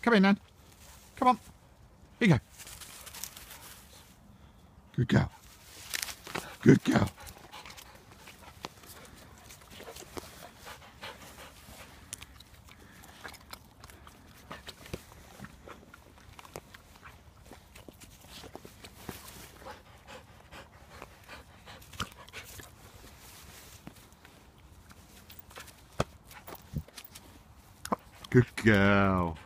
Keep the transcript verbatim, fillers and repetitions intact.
Come in, Nan. Come on. Here you go. Good girl. Good girl. Good girl.